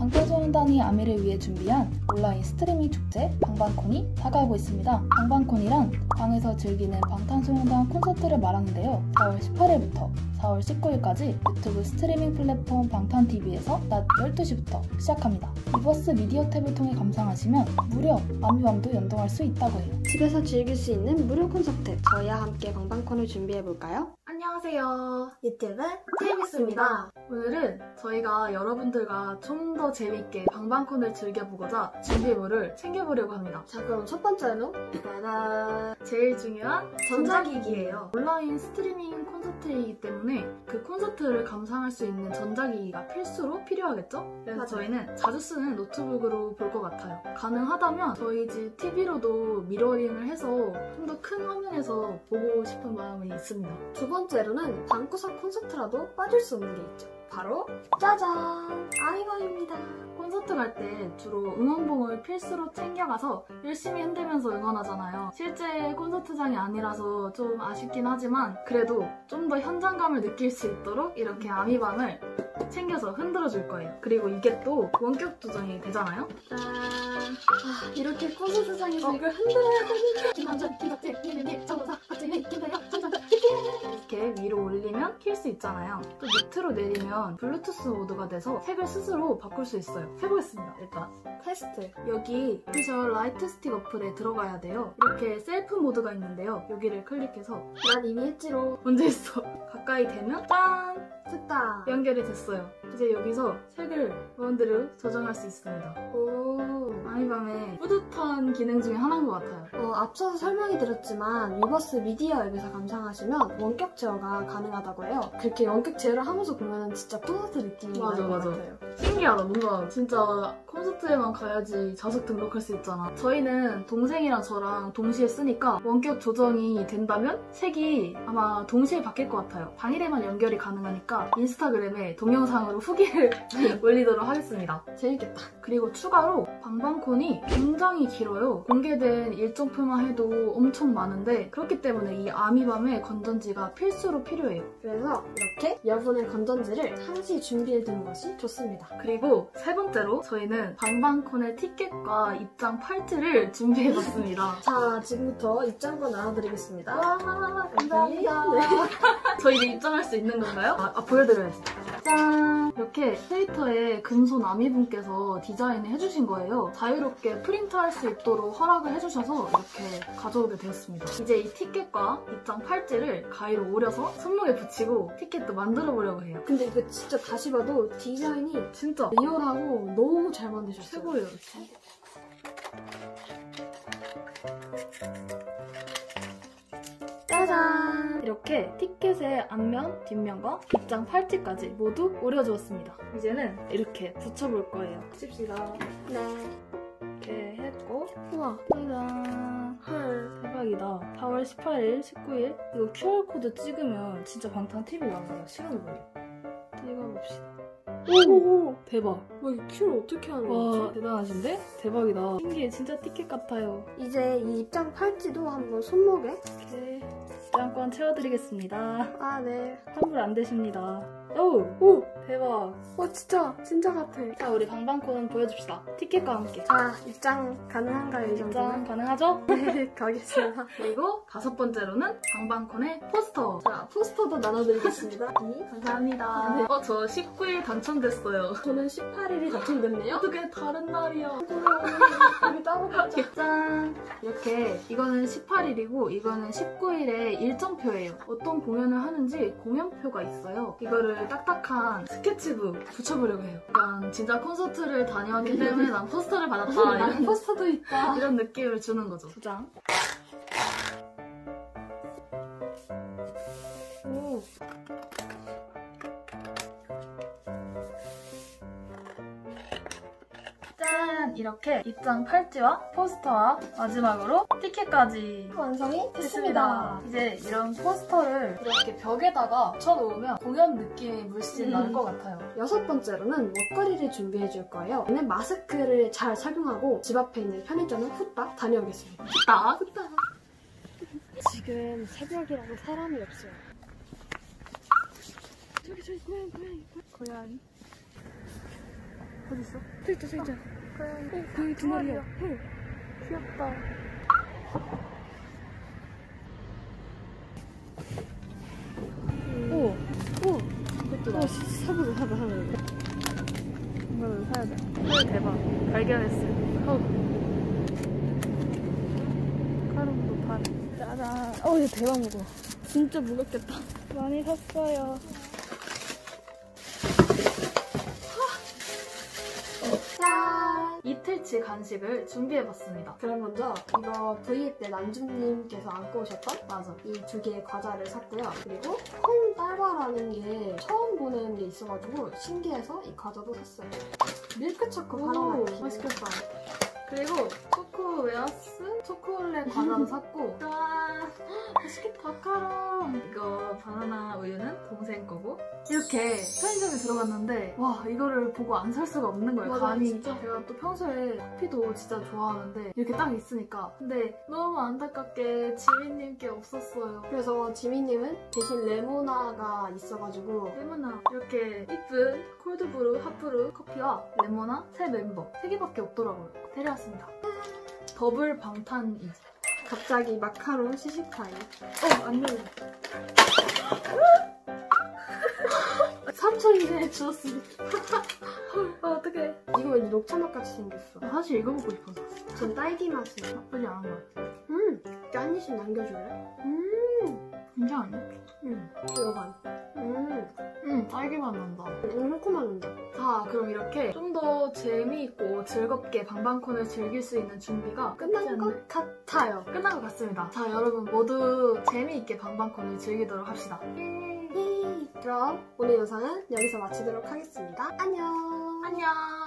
방탄소년단이 아미를 위해 준비한 온라인 스트리밍 축제 방방콘이 다가오고 있습니다. 방방콘이란 방에서 즐기는 방탄소년단 콘서트를 말하는데요. 4월 18일부터 4월 19일까지 유튜브 스트리밍 플랫폼 방탄TV에서 낮 12시부터 시작합니다. 위버스 미디어 탭을 통해 감상하시면 무려 아미밤도 연동할 수 있다고 해요. 집에서 즐길 수 있는 무료 콘서트, 저희와 함께 방방콘을 준비해볼까요? 안녕하세요. 유튜브 TMS입니다. 오늘은 저희가 여러분들과 좀 더 재밌게 방방콘을 즐겨보고자 준비물을 챙겨보려고 합니다. 자, 그럼 첫 번째로 짜잔! 제일 중요한 전자기기예요. 온라인 스트리밍 콘서트이기 때문에 그 콘서트를 감상할 수 있는 전자기기가 필수로 필요하겠죠? 그래서 저희는 자주 쓰는 노트북으로 볼 것 같아요. 가능하다면 저희 집 TV로도 미러링을 해서 좀 더 큰 화면에서 보고 싶은 마음이 있습니다. 두 번째로는 방구석 콘서트라도 빠질 수 없는 게 있죠. 바로 짜잔! 아미밤입니다. 콘서트 갈 때 주로 응원봉을 필수로 챙겨가서 열심히 흔들면서 응원하잖아요. 실제 콘서트장이 아니라서 좀 아쉽긴 하지만 그래도 좀 더 현장감을 느낄 수 있도록 이렇게 아미밤을 챙겨서 흔들어줄 거예요. 그리고 이게 또 원격 조정이 되잖아요. 짠! 이렇게 콘서트장에서 이걸 흔들어야 되니까 이렇게 위로 올리면 킬 수 있잖아요. 또 밑으로 내리면 블루투스 모드가 돼서 색을 스스로 바꿀 수 있어요. 해보겠습니다. 일단 테스트. 여기 오피셜 라이트 스틱 어플에 들어가야 돼요. 이렇게 셀프 모드가 있는데요. 여기를 클릭해서 난 이미 했지로. 언제 했어? 가까이 되면 짠! 됐다. 연결이 됐어요. 이제 여기서 색을 마음대로 조정할 수 있습니다. 오. 아미밤의 뿌듯한 기능 중에 하나인 것 같아요. 앞서서 설명해 드렸지만 위버스 미디어 앱에서 감상하시면 원격 제어가 가능하다고 해요. 그렇게 원격 제어를 하면서 보면 진짜 콘서트 느낌이 나는 것 같아요. 신기하다. 뭔가 진짜 콘서트에만 가야지 좌석 등록할 수 있잖아. 저희는 동생이랑 저랑 동시에 쓰니까 원격 조정이 된다면 색이 아마 동시에 바뀔 것 같아요. 당일에만 연결이 가능하니까 인스타그램에 동영상으로 후기를 올리도록 하겠습니다. 재밌겠다. 그리고 추가로 방방콘이 굉장히 길어요. 공개된 일정표만 해도 엄청 많은데 그렇기 때문에 이 아미밤의 건전지가 필수로 필요해요. 그래서 이렇게 여분의 건전지를 상시 준비해두는 것이 좋습니다. 그리고 세 번째로 저희는 방방콘의 티켓과 입장 팔찌를 준비해봤습니다. 자, 지금부터 입장권 나눠드리겠습니다. 와, 감사합니다. 네. 저 이제 입장할 수 있는 건가요? 보여드려야지. 짠! 이렇게 크리에이터의 금손 아미분께서 디자인을 해주신 거예요. 자유롭게 프린트할 수 있도록 허락을 해주셔서 이렇게 가져오게 되었습니다. 이제 이 티켓과 입장 팔찌를 가위로 오려서 손목에 붙이고 티켓도 만들어 보려고 해요. 근데 이거 진짜 다시 봐도 디자인이 진짜 리얼하고 너무 잘 만드셨어요. 최고예요. 짜잔! 이렇게 티켓의 앞면, 뒷면과 입장 팔찌까지 모두 오려주었습니다. 이제는 이렇게 붙여볼 거예요. 붙입시다. 네. 이렇게 했고 우와. 짜잔! 헐. 대박이다. 4월 18일, 19일 이거 QR코드 찍으면 진짜 방탄TV 나와요. 시간을 보여. 찍어봅시다. 오! 대박. 와, 이 큐를 어떻게 하는 와, 거지? 대단하신데? 대박이다. 신기해. 진짜 티켓 같아요. 이제 이 입장 팔찌도 한번 손목에. 이렇게 입장권 채워드리겠습니다. 아, 네. 환불 안 되십니다. 오! 오! 대박. 진짜 같아. 자, 우리 방방콘 보여줍시다. 티켓과 함께. 자, 입장 가능한가요, 이 입장 정도면? 가능하죠? 네, 가겠습니다. 그리고 다섯 번째로는 방방콘의 포스터. 자, 포스터도 나눠드리겠습니다. 감사합니다. 네. 저 19일 당첨됐어요. 저는 18일이 당첨됐네요. 어떻게 다른 날이야. 우리 따로 가자. 짠! 이렇게 이거는 18일이고 이거는 19일에 일정표예요. 어떤 공연을 하는지 공연표가 있어요. 이거를 딱딱한 스케치북 붙여보려고 해요. 약간 진짜 콘서트를 다녀왔기 때문에 난 포스터를 받았다. 난 포스터도 있다. 이런 느낌을 주는 거죠. 두 장. 오. 짠! 이렇게 입장 팔찌와 포스터와 마지막으로 티켓까지 완성이 됐습니다. 이제 이런 포스터를 이렇게 벽에다가 붙여놓으면 공연 느낌이 물씬 날 것 같아요. 여섯 번째로는 먹거리를 준비해 줄 거예요. 저는 마스크를 잘 착용하고 집 앞에 있는 편의점을 후딱 다녀오겠습니다. 딱! 지금 새벽이라고 사람이 없어요. 저기 고양이. 어딨어? 저기 있다. 여기 두 마리야. 귀엽다. 이것도 사보자. 이거는 사야 돼. 대박. 발견했어. 카름도 반. 짜잔. 이거 대박 무거워. 진짜 무겁겠다. 많이 샀어요. 짠! 이틀치 간식을 준비해봤습니다. 그럼 먼저 이거 V 때 남준님께서 안고 오셨던 맞아. 이 두 개의 과자를 샀고요. 그리고 콩 딸바라는 게 처음 보는 게 있어가지고 신기해서 이 과자도 샀어요. 밀크초코 바나나 키. 맛있겠다. 그리고 초코웨어스 초콜릿 과자도 샀고 짠! 맛있겠다. 마카롱. 이거 바나나 우유는 동생 거고 이렇게 편의점에 들어갔는데 와 이거를 보고 안 살 수가 없는 거예요. 맞아, 감이. 진짜. 제가 또 평소에 커피도 진짜 좋아하는데 이렇게 딱 있으니까 근데 너무 안타깝게 지민님께 없었어요. 그래서 지민님은 대신 레모나가 있어가지고 레모나 이렇게 이쁜 콜드브루, 핫브루 커피와 레모나 새 멤버 3개밖에 없더라고요. 데려왔습니다. 더블 방탄이지. 갑자기 마카롱 시식 타임. 안 열려. 3초 이내에 주웠습니다. 어떡해. 이거 왠지 녹차맛 같이 생겼어. 사실 이거 먹고 싶어서 샀어. 전 딸기 맛이에요. 나쁘지 않은 것 같아. 한 입씩 남겨줄래? 괜찮아요? 이거 반. 딸기 맛 난다. 새콤한 난다. 자, 그럼 이렇게 좀 더 재미있고 즐겁게 방방콘을 즐길 수 있는 준비가 끝난 것 같아요. 끝난 것 같습니다. 자, 여러분 모두 재미있게 방방콘을 즐기도록 합시다. 그럼 오늘 영상은 여기서 마치도록 하겠습니다. 안녕. 안녕!